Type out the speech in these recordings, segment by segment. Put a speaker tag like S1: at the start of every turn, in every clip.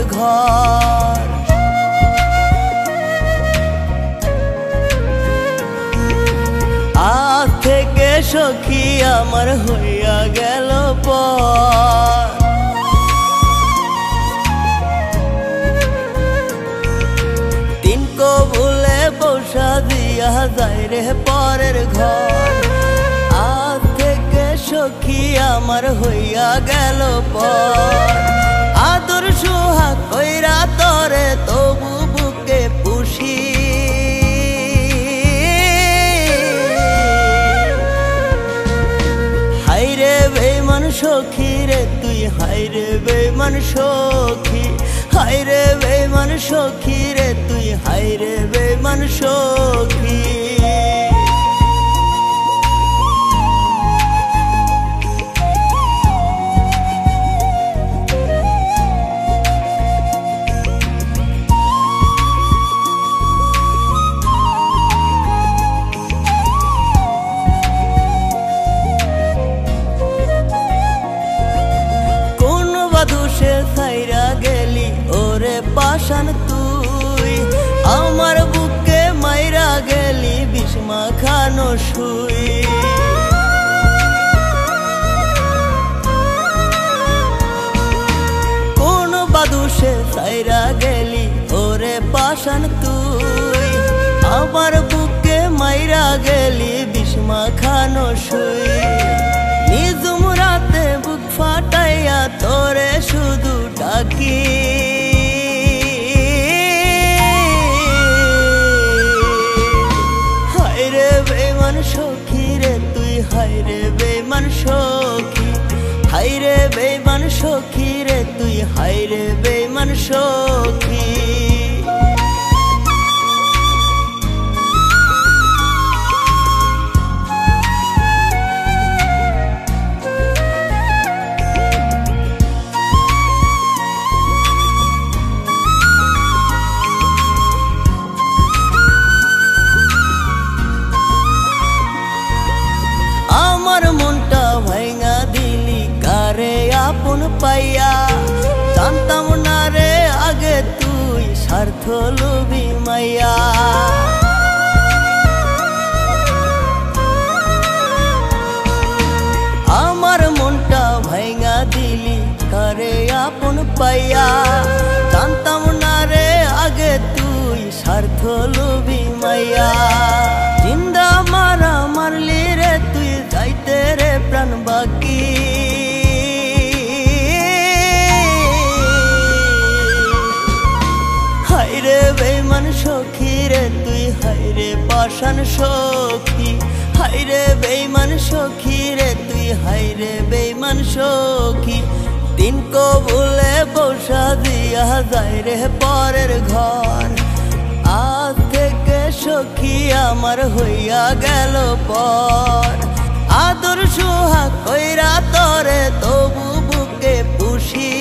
S1: ঘর। আজ থেকে সখী আমার হইয়া গেল পর। তিন কবুলে বসা দিয়া যায় রে পরের ঘর। আজ থেকে সখী আমার হইয়া গেল পর। আদর সোহাগ কইরা তরে তবু বুকে পুষি। হাইরে বেঈমান সখী রে তুই, হাইরে বেঈমান সখী, হাইরে বেঈমান সখী রে তুই, হাইরে বেঈমান সখী। দুষে ছাইরা গেলি ওরে পাশান তুই, আমার বুকে মাইরা গেলি বিষ্মা খানো শুই। কোন বাদুষে ছাইরা গেলি ওরে পাশান তুই, আমার বুকে মাইরা গেলি বিষ্মা খানো শুই। নিজুম রাতে বুক ফাটাইয়া তোরে শুধু ডাকি। হাইরে বেঈমান সখী রে তুই, হাইরে বেঈমান সখী, হাইরে বেঈমান সখী রে তুই, হাইরে বেঈমান সখী। আমার মনটা ভাঙা দিলি কারে আপন পাইয়া। জানতাম না রে আগে তুই স্বার্থ লোভী মাইয়া। আমার মনটা ভাঙা দিলি কারে আপন পাইয়া। জানতাম না রে আগে তুই স্বার্থ লোভী মাইয়া। জিন্দা মারা মারলি রে তুই, যাইতে রে প্রাণ বাকি। হাইরে বেঈমান সখী রে তুই, হাইরে পাশান সখী, হাইরে বেঈমান সখী রে তুই, হাইরে বেঈমান সখী। তিন কবুলে বসা দিয়া যায় রে পরের ঘর। আজ থেকে সখী আমার হইয়া গেল পর। আদর সোহাগ কইরা তরে তবু বুকে পুষি।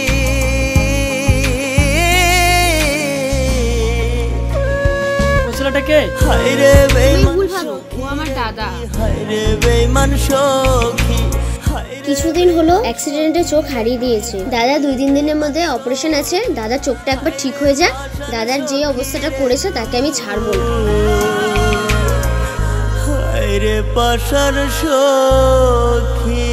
S1: হাইরে বেঈমান সখী,
S2: আমার দাদা,
S1: হাইরে বেঈমান সখী।
S3: কিছুদিন হলো অ্যাক্সিডেন্টে চোখ হারিয়ে দিয়েছে দাদা। 2-3 দিনের মধ্যে অপারেশন আছে। দাদার চোখটা একবার ঠিক হয়ে যাক। দাদার যে অবস্থাটা করেছে তাকে আমি ছাড়বো না।
S1: হায়রে পাশার সখী।